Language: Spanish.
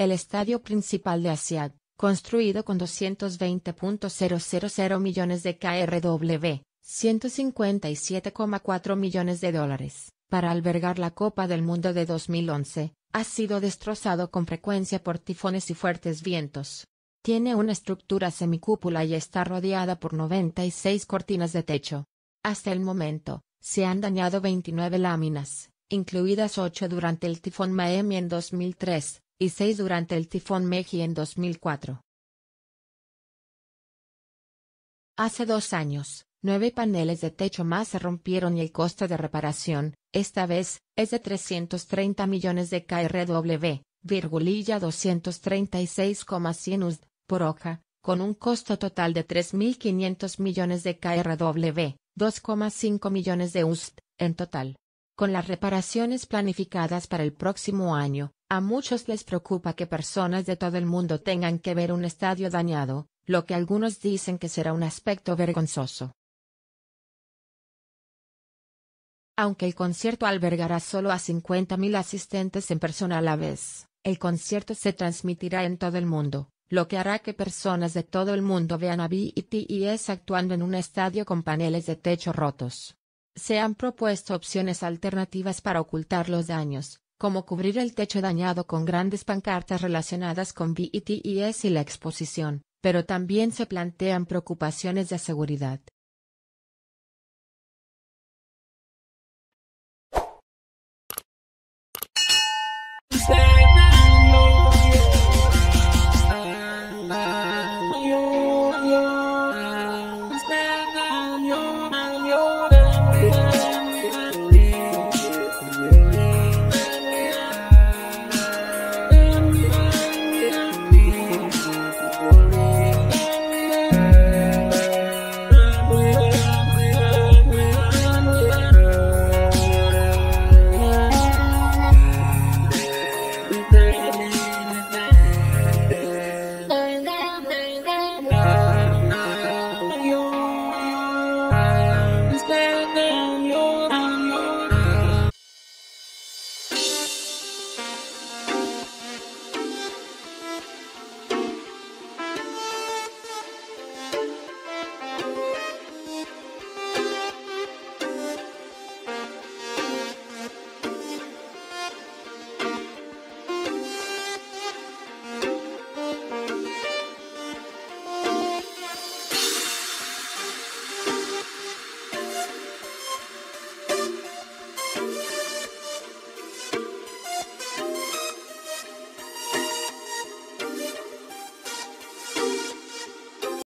el estadio principal de Asia, construido con 220.000 millones de KRW, 157,4 millones de dólares, para albergar la Copa del Mundo de 2011, ha sido destrozado con frecuencia por tifones y fuertes vientos. Tiene una estructura semicúpula y está rodeada por 96 cortinas de techo. Hasta el momento, se han dañado 29 láminas, incluidas 8 durante el tifón Maemi en 2003, y 6 durante el tifón Meiji en 2004. Hace 2 años, 9 paneles de techo más se rompieron y el costo de reparación, esta vez, es de 330 millones de KRW, 236,100 USD, por hoja, con un costo total de 3.500 millones de KRW, 2,5 millones de USD, en total. Con las reparaciones planificadas para el próximo año, a muchos les preocupa que personas de todo el mundo tengan que ver un estadio dañado, lo que algunos dicen que será un aspecto vergonzoso. Aunque el concierto albergará solo a 50.000 asistentes en persona a la vez, el concierto se transmitirá en todo el mundo, lo que hará que personas de todo el mundo vean a BTS actuando en un estadio con paneles de techo rotos. Se han propuesto opciones alternativas para ocultar los daños, como cubrir el techo dañado con grandes pancartas relacionadas con BTS y la exposición, pero también se plantean preocupaciones de seguridad.